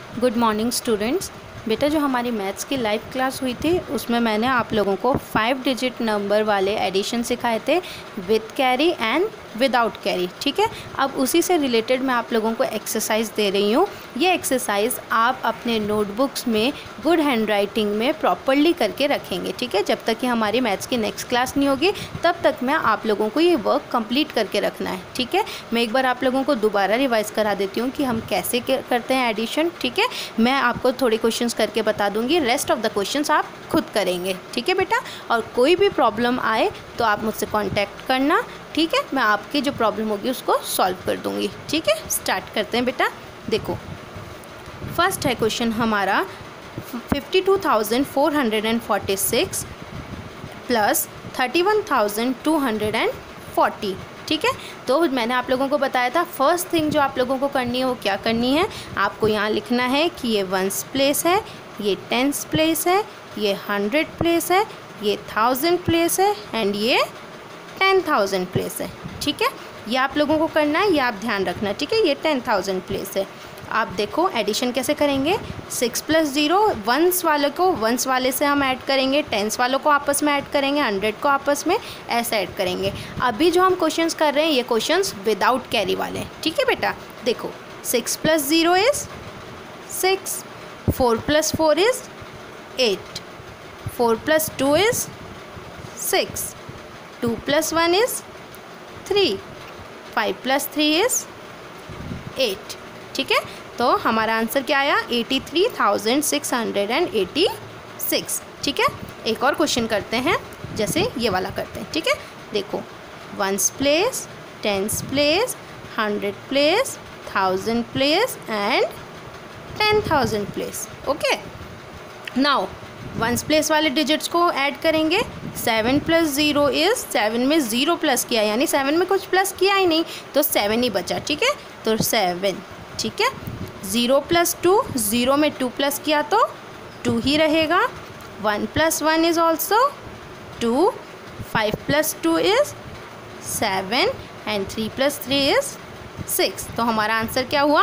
Good morning students. बेटा जो हमारी मैथ्स की लाइव क्लास हुई थी उसमें मैंने आप लोगों को 5 डिजिट नंबर वाले एडिशन सिखाए थे with carry and without carry. ठीक है, अब उसी से रिलेटेड मैं आप लोगों को एक्सरसाइज दे रही हूँ। ये एक्सरसाइज आप अपने नोटबुक्स में गुड हैंड राइटिंग में प्रॉपरली करके रखेंगे। ठीक है, जब तक कि हमारी मैथ्स की नेक्स्ट क्लास नहीं होगी तब तक मैं आप लोगों को ये वर्क कंप्लीट करके रखना है। ठीक है, मैं एक बार आप लोगों को दोबारा रिवाइज करा देती हूँ कि हम कैसे करते हैं एडिशन। ठीक है, मैं आपको थोड़े क्वेश्चंस करके बता दूंगी, रेस्ट ऑफ द क्वेश्चंस आप खुद करेंगे। ठीक है बेटा, और कोई भी प्रॉब्लम आए तो आप मुझसे कांटेक्ट करना। ठीक है, मैं आपकी जो प्रॉब्लम होगी उसको सॉल्व कर दूंगी। ठीक है, स्टार्ट करते हैं बेटा। देखो फर्स्ट है क्वेश्चन हमारा 52,446 प्लस 31,240। ठीक है, तो मैंने आप लोगों को बताया था फर्स्ट थिंग जो आप लोगों को करनी है वो क्या करनी है, आपको यहाँ लिखना है कि ये 1s प्लेस है, ये 10s प्लेस है, ये 100 प्लेस है, ये 1000 प्लेस है एंड ये 10,000 प्लेस है। ठीक है, ये आप लोगों को करना है, ये आप ध्यान रखना। ठीक है, ये 10,000 प्लेस है। आप देखो एडिशन कैसे करेंगे। 6 + 0 1s वाले को 1s वाले से हम ऐड करेंगे, 10s वालों को आपस में ऐड करेंगे, 100 को आपस में ऐसे ऐड करेंगे। अभी जो हम क्वेश्चंस कर रहे हैं ये क्वेश्चंस विदाउट कैरी वाले हैं। ठीक है बेटा, देखो 6 + 0 is 6, 4 + 4 is 8, 4 + 2 is 6, 2 + 1 is 3, 5 + 3 is 8। ठीक है, तो हमारा आंसर क्या आया 83,686। ठीक है, एक और क्वेश्चन करते हैं, जैसे ये वाला करते हैं। ठीक है, देखो 1s place, 10s place, 100 place, 1000 place and 10,000 place. Okay, now 1s place वाले डिजिट्स को ऐड करेंगे। 7 + 0 इज़ 7 में 0 प्लस किया, यानी 7 में कुछ प्लस किया ही नहीं तो 7 ही बचा। ठीक है, तो 7। ठीक है, 0 + 2, 0 में 2 प्लस किया तो 2 ही रहेगा। 1 + 1 is also 2, 5 + 2 is 7 and 3 + 3 is 6। तो हमारा आंसर क्या हुआ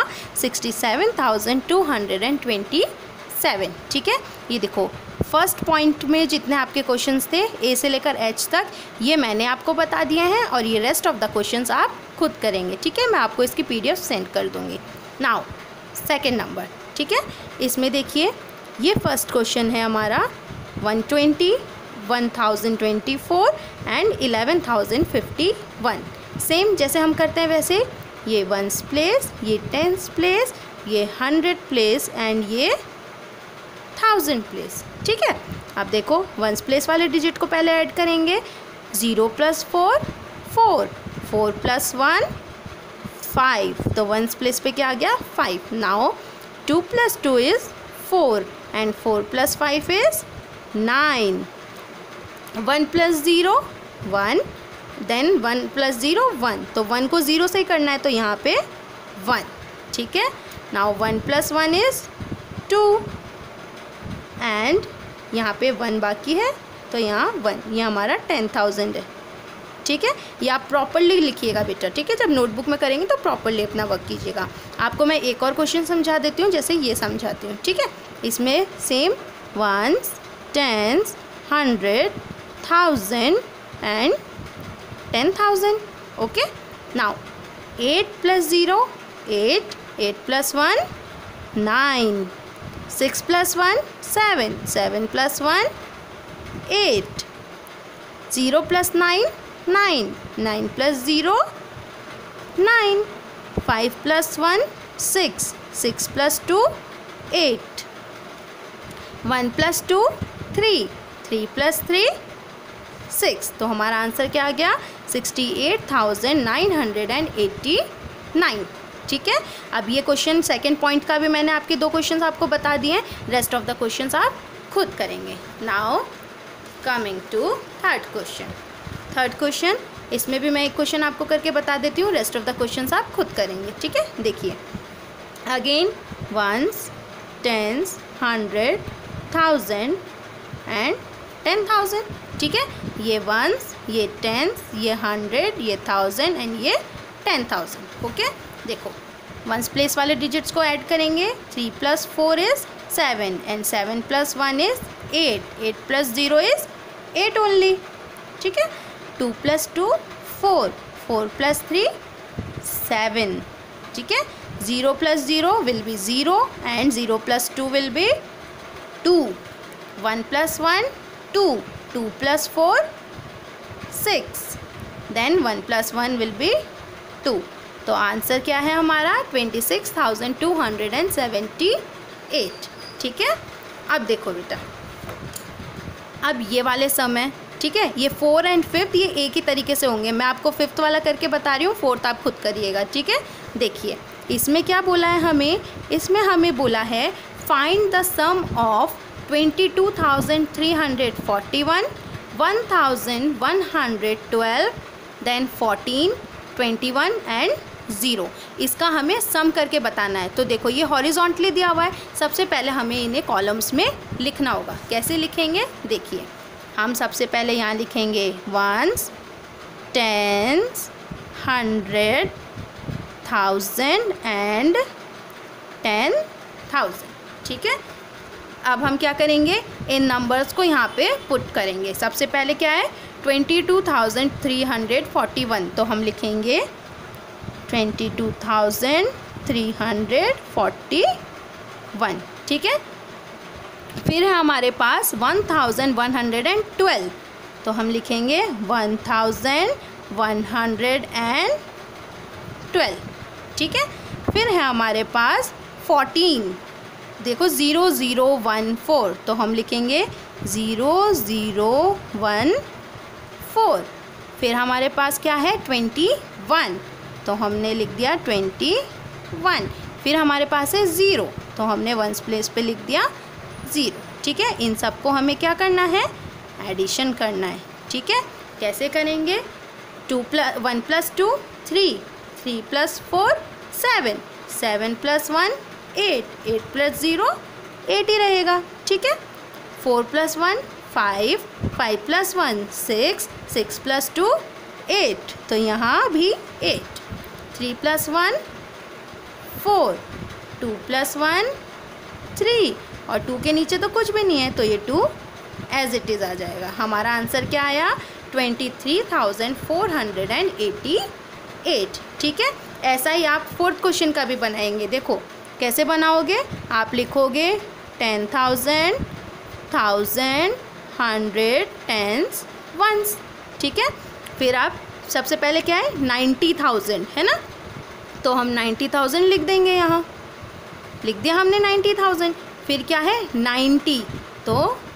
67,227। ठीक है, ये देखो फर्स्ट पॉइंट में जितने आपके क्वेश्चंस थे ए से लेकर एच तक ये मैंने आपको बता दिए हैं और ये रेस्ट ऑफ द क्वेश्चंस आप खुद करेंगे। ठीक है, मैं आपको इसकी PDF सेंड कर दूँगी। Now second number. ठीक है, इसमें देखिए ये फर्स्ट क्वेश्चन है हमारा 120, 1024 एंड 11,051। सेम जैसे हम करते हैं वैसे ये 1s प्लेस, ये 10s प्लेस, ये 100 प्लेस एंड ये 1000 प्लेस। ठीक है, अब देखो 1s प्लेस वाले डिजिट को पहले ऐड करेंगे। 0 + 4 4, 4 + 1 5, तो 1s प्लेस पे क्या आ गया 5। Now 2 + 2 is 4 and 4 + 5 is 9। 1 + 0 1, then 1 + 0 1, तो 1 को 0 से ही करना है तो यहाँ पे 1। ठीक है, नाउ 1 + 1 इज़ 2 एंड यहाँ पे 1 बाकी है तो यहाँ 1, ये हमारा 10,000 है। ठीक है, ये आप प्रॉपरली लिखिएगा बेटा। ठीक है, जब नोटबुक में करेंगे तो प्रॉपरली अपना वर्क कीजिएगा। आपको मैं एक और क्वेश्चन समझा देती हूँ, जैसे ये समझाती हूँ। ठीक है, इसमें same 1s, 10s, 100, 1000 and 10,000। Okay, now 8 + 0 8, 8 + 1 9, 6 + 1 7, 7 + 1 8, 0 + 9 9, 9 + 0 9, 5 + 1 6, 6 + 2 8, 1 + 2 3, 3 + 3 6। तो हमारा आंसर क्या आ गया 68,989। ठीक है, अब ये क्वेश्चन सेकंड पॉइंट का भी मैंने आपके 2 क्वेश्चंस आपको बता दिए हैं, रेस्ट ऑफ द क्वेश्चंस आप खुद करेंगे। Now coming to third question. Third question, इसमें भी मैं एक क्वेश्चन आपको करके बता देती हूँ, रेस्ट ऑफ द क्वेश्चंस आप खुद करेंगे। ठीक है, देखिए अगेन 1s, 10s, 100, 1000 एंड 10,000। ठीक है, ये 1s, ये 10s, ये 100, ये 1000 एंड ये 10,000। ओके, देखो वंस प्लेस वाले डिजिट्स को ऐड करेंगे। 3 + 4 is 7 and 7 + 1 is 8, 8 + 0 is 8 only, ठीक है। 2 + 2 4, 4 + 3 7, ठीक है। 0 + 0 will be 0 and 0 + 2 will be 2. 1 + 1 2, 2 + 4 6, then 1 + 1 will be 2. तो आंसर क्या है हमारा 26,278, ठीक है। अब देखो बेटा, अब ये वाले सम है, ठीक है। ये 4 और 5 ये एक ही तरीके से होंगे। मैं आपको 5th वाला करके बता रही हूँ, 4th आप खुद करिएगा, ठीक है। देखिए इसमें क्या बोला है हमें, इसमें हमें बोला है find the sum of 22,341, 1,112, then 14, 21 and 0। इसका हमें सम करके बताना है। तो देखो ये हॉरिजॉन्टली दिया हुआ है, सबसे पहले हमें इन्हें कॉलम्स में लिखना होगा। कैसे लिखेंगे देखिए, हम सबसे पहले यहाँ लिखेंगे वंस, टेंस, 100, 1000 एंड 10,000, ठीक है। अब हम क्या करेंगे, इन नंबर्स को यहाँ पे पुट करेंगे। सबसे पहले क्या है 22,341, तो हम लिखेंगे 22,341, ठीक है। फिर है हमारे पास 1,112, तो हम लिखेंगे 1,112, ठीक है। फिर है हमारे पास 14, देखो 0014, तो हम लिखेंगे 0014। फिर हमारे पास क्या है 21, तो हमने लिख दिया 21। फिर हमारे पास है 0, तो हमने वंस प्लेस पे लिख दिया 0, ठीक है। इन सबको हमें क्या करना है, एडिशन करना है, ठीक है। कैसे करेंगे, 1 + 2 3, 3 + 4 7, 7 + 1 8, 8 + 0 8 ही रहेगा, ठीक है। 4 + 1 5, 5 + 1 6, 6 + 2 8, तो यहाँ भी 8। 3 + 1 4, 2 + 1 3, और 2 के नीचे तो कुछ भी नहीं है, तो ये 2 एज इट इज़ आ जाएगा। हमारा आंसर क्या आया 23,488, ठीक है। ऐसा ही आप 4th क्वेश्चन का भी बनाएंगे। देखो कैसे बनाओगे, आप लिखोगे 10,000, 1,000, 100 टेंस वंस, ठीक है। फिर आप सबसे पहले क्या है 90,000 है ना, तो हम 90,000 लिख देंगे, यहाँ लिख दिया हमने 90,000। फिर क्या है 90, तो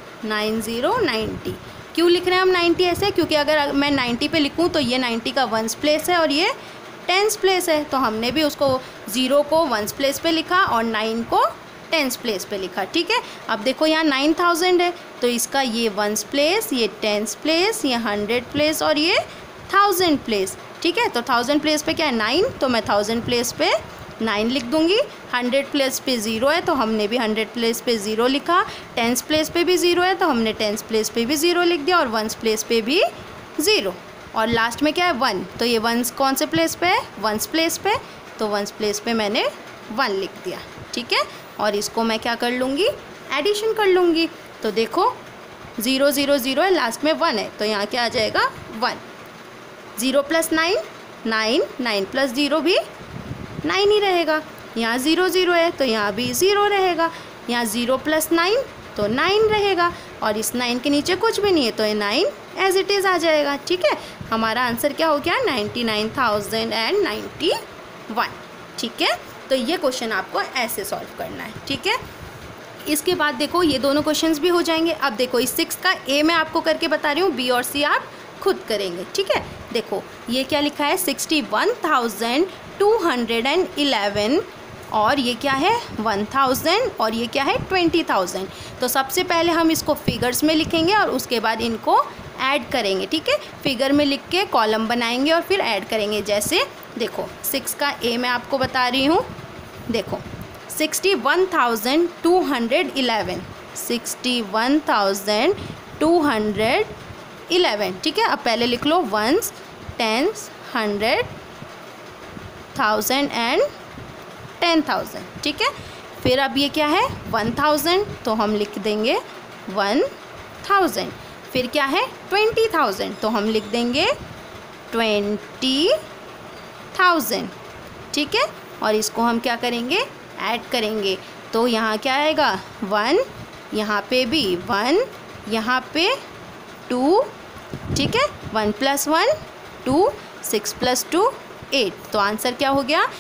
90 क्यों लिख रहे हैं हम 90 ऐसे, क्योंकि अगर मैं 90 पे लिखूँ तो ये 90 का वंस प्लेस है और ये टेंस प्लेस है, तो हमने भी उसको 0 को वंस प्लेस पे लिखा और 9 को टेंस प्लेस पे लिखा, ठीक है। अब देखो यहाँ 9,000 है, तो इसका ये वंस प्लेस, ये टेंस प्लेस, ये 100 प्लेस और ये 1000 प्लेस, ठीक है। तो 1000 प्लेस पे क्या है 9, तो मैं 1000 प्लेस पे 9 लिख दूंगी। 100 प्लेस पे 0 है, तो हमने भी 100 प्लेस पे 0 लिखा। टेंस प्लेस पे भी 0 है, तो हमने टेंस प्लेस पे भी 0 लिख दिया, और वंस प्लेस पे भी 0, और लास्ट में क्या है 1, तो ये वंस कौन से प्लेस पे है, वंस प्लेस पे, तो वंस प्लेस पे मैंने 1 लिख दिया, ठीक है। और इसको मैं क्या कर लूँगी, एडिशन कर लूँगी। तो देखो 0 0 0 है, लास्ट में 1 है, तो यहाँ क्या आ जाएगा 1। 0 + 9 9, 9 + 0 भी 9 ही रहेगा। यहाँ 0 0 है, तो यहाँ भी 0 रहेगा। यहाँ 0 + 9 तो 9 रहेगा, और इस 9 के नीचे कुछ भी नहीं है, तो ये 9 एज इट इज़ आ जाएगा, ठीक है। हमारा आंसर क्या हो गया 99,091, ठीक है। तो ये क्वेश्चन आपको ऐसे सॉल्व करना है, ठीक है। इसके बाद देखो ये दोनों क्वेश्चंस भी हो जाएंगे। अब देखो इस 6 का ए मैं आपको करके बता रही हूँ, बी और सी आप खुद करेंगे, ठीक है। देखो ये क्या लिखा है 61,211, और ये क्या है 1000, और ये क्या है 20,000। तो सबसे पहले हम इसको फिगर्स में लिखेंगे और उसके बाद इनको ऐड करेंगे, ठीक है। फिगर में लिख के कॉलम बनाएंगे और फिर ऐड करेंगे। जैसे देखो 6 का ए मैं आपको बता रही हूँ, देखो 61,211, 61,211, ठीक है। अब पहले लिख लो वंस, टेंस, 100, 1000 एंड 10,000, ठीक है। फिर अब ये क्या है 1,000, तो हम लिख देंगे 1,000। फिर क्या है 20,000, तो हम लिख देंगे 20,000, ठीक है। और इसको हम क्या करेंगे, ऐड करेंगे, तो यहाँ क्या आएगा 1, यहाँ पे भी 1, यहाँ पे 2, ठीक है। 1 + 1 2, 6 + 2 8, तो आंसर क्या हो गया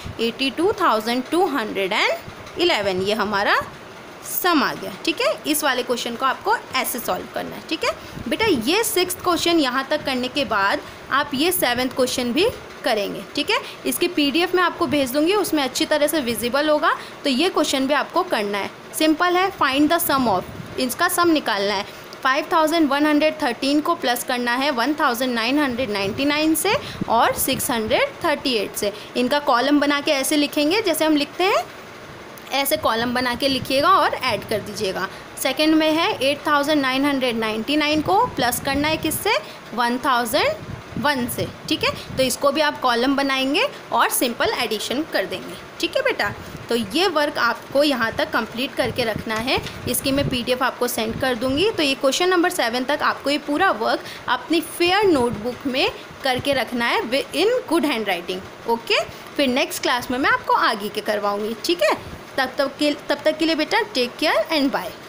82,211। ये हमारा सम आ गया, ठीक है। इस वाले क्वेश्चन को आपको ऐसे सॉल्व करना है, ठीक है बेटा। ये 6th क्वेश्चन यहाँ तक करने के बाद आप ये 7th क्वेश्चन भी करेंगे, ठीक है। इसके PDF मैं आपको भेज दूँगी, उसमें अच्छी तरह से विजिबल होगा। तो ये क्वेश्चन भी आपको करना है, सिंपल है। फाइंड द सम ऑफ, इसका सम निकालना है। 5,113 को प्लस करना है 1,999 से और 638 से। इनका कॉलम बना के ऐसे लिखेंगे जैसे हम लिखते हैं, ऐसे कॉलम बना के लिखिएगा और ऐड कर दीजिएगा। सेकंड में है 8,999 को प्लस करना है किससे 1,001 से, ठीक है। तो इसको भी आप कॉलम बनाएंगे और सिंपल एडिशन कर देंगे, ठीक है बेटा। तो ये वर्क आपको यहाँ तक कंप्लीट करके रखना है। इसकी मैं PDF आपको सेंड कर दूँगी। तो ये क्वेश्चन नंबर 7 तक आपको ये पूरा वर्क अपनी फेयर नोटबुक में करके रखना है in good handwriting, okay. फिर नेक्स्ट क्लास में मैं आपको आगे के करवाऊँगी, ठीक है। तब तक के लिए बेटा टेक केयर एंड बाय।